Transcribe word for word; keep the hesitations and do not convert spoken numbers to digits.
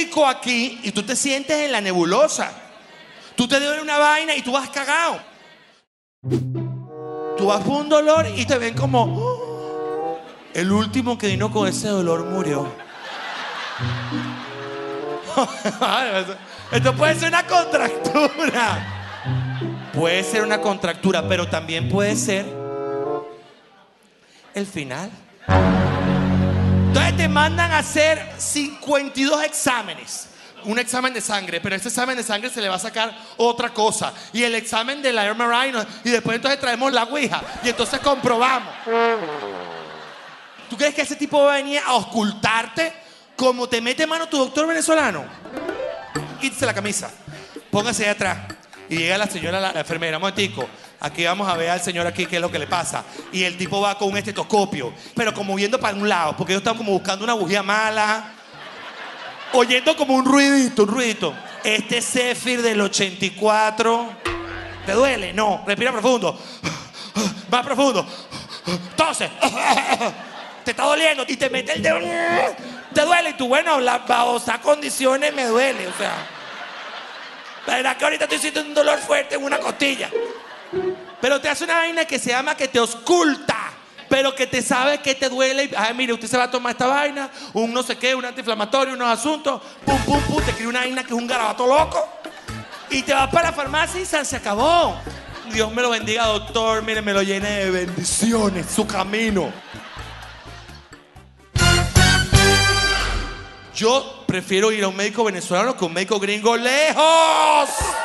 médico aquí y tú te sientes en la nebulosa. Tú te duele una vaina y tú vas cagado. Tú vas por un dolor y te ven como... Oh, el último que vino con ese dolor murió. Esto puede ser una contractura. Puede ser una contractura, pero también puede ser el final. Entonces te mandan a hacer cincuenta y dos exámenes. Un examen de sangre, pero ese examen de sangre se le va a sacar otra cosa. Y el examen de la M R I, y después entonces traemos la ouija y entonces comprobamos. ¿Tú crees que ese tipo va a venir a ocultarte como te mete mano tu doctor venezolano? Quítese la camisa, póngase ahí atrás. Y llega la señora, la, la enfermera, un momentico. Aquí vamos a ver al señor aquí qué es lo que le pasa. Y el tipo va con un estetoscopio, pero como viendo para un lado, porque ellos están como buscando una bujía mala. Oyendo como un ruidito, un ruidito. Este Zephyr del ochenta y cuatro. ¿Te duele? No. Respira profundo. Más profundo. Entonces, te está doliendo y te mete el dedo. Te duele y tú, bueno, la, bajo esas condiciones me duele, o sea. La verdad que ahorita estoy sintiendo un dolor fuerte en una costilla. Pero te hace una vaina que se llama que te ausculta. Pero que te sabe que te duele. Y, ay, mire, usted se va a tomar esta vaina, un no sé qué, un antiinflamatorio, unos asuntos. Pum, pum, pum, te escribe una vaina que es un garabato loco. Y te vas para la farmacia y se acabó. Dios me lo bendiga, doctor. Mire, me lo llene de bendiciones, su camino. Yo prefiero ir a un médico venezolano que a un médico gringo lejos.